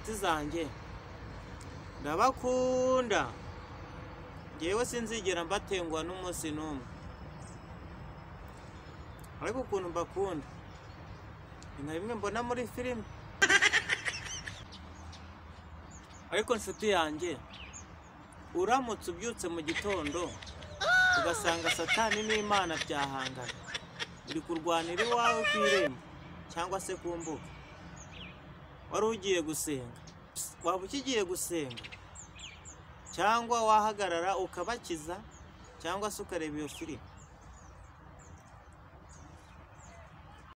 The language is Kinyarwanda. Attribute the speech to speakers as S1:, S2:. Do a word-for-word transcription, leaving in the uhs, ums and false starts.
S1: nshuti zanjye ndabakunda ngewe sinzigera mbatengwa n'umunsi n'umwe ariko ukuntu mbakunda ni nka bimwe mbona muri filime ariko nshuti yanjye uramutse ubyutse mu gitondo ugasanga Satani n'Imana byahangana uri kurwanira iwawe ku irembo cyangwa se ku mbuga wari ugiye gusenga waba ukigiye gusenga cyangwa wahagarara ukabakiza cyangwa se ukareba iyo filime